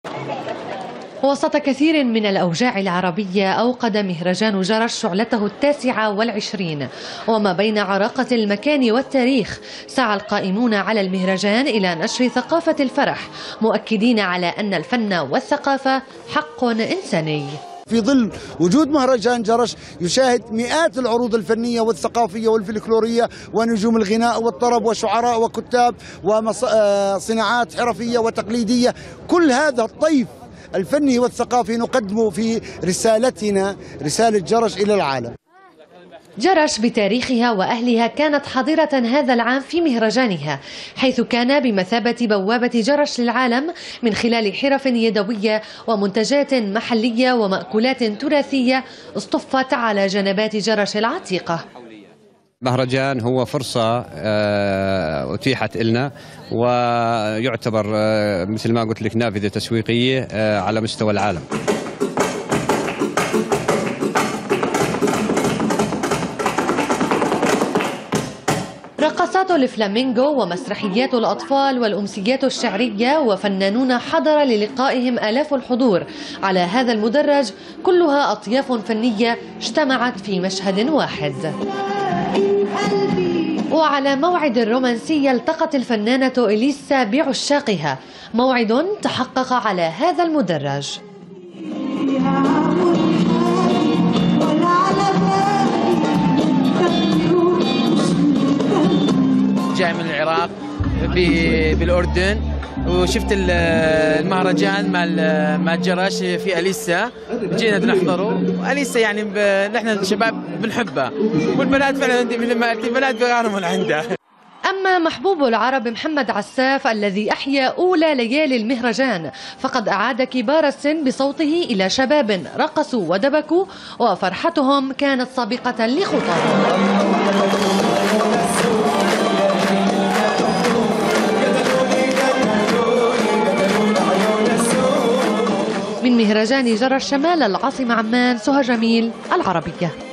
وسط كثير من الأوجاع العربية أوقد مهرجان جرش شعلته 29، وما بين عراقة المكان والتاريخ سعى القائمون على المهرجان إلى نشر ثقافة الفرح، مؤكدين على أن الفن والثقافة حق إنساني. في ظل وجود مهرجان جرش يشاهد مئات العروض الفنية والثقافية والفلكلورية ونجوم الغناء والطرب وشعراء وكتاب وصناعات حرفية وتقليدية. كل هذا الطيف الفني والثقافي نقدمه في رسالتنا، رسالة جرش إلى العالم. جرش بتاريخها وأهلها كانت حاضرة هذا العام في مهرجانها، حيث كان بمثابة بوابة جرش للعالم من خلال حرف يدوية ومنتجات محلية ومأكولات تراثية اصطفت على جنبات جرش العتيقة. مهرجان هو فرصة أتيحت لنا، ويعتبر مثل ما قلت لك نافذة تسويقية على مستوى العالم. رقصات الفلامينغو ومسرحيات الأطفال والأمسيات الشعرية وفنانون حضر للقائهم آلاف الحضور على هذا المدرج، كلها أطياف فنية اجتمعت في مشهد واحد. وعلى موعد الرومانسية التقت الفنانة إليسا بعشاقها، موعد تحقق على هذا المدرج. جاي من العراق بالأردن، وشفت المهرجان مع جرش في أليسا، جينا نحضره. أليسا يعني نحن الشباب بنحبها، والبنات فعلا البنات بغاروا من عندها. أما محبوب العرب محمد عساف الذي أحيا أولى ليالي المهرجان، فقد أعاد كبار السن بصوته إلى شباب رقصوا ودبكوا، وفرحتهم كانت سابقة لخطاهم. من مهرجان جرش شمال العاصمة عمان، سهى جميل، العربية.